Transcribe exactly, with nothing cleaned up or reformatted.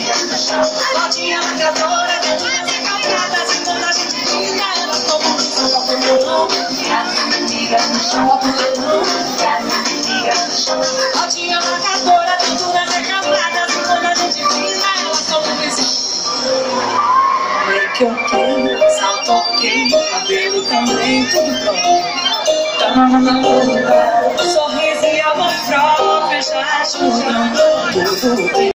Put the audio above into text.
Rodinha marcadora, todas recalcadas, e quando a gente brinca, elas tomam no soco pro meu nome. Amigas no chão, amigas no chão. Rodinha marcadora, todas recalcadas, e quando a gente brinca, elas tomam no soco. Make ok, salto ok, cabelo também, tudo pronto. Tá na lugar, sorriso e amor próprio já ajudam tudo bem.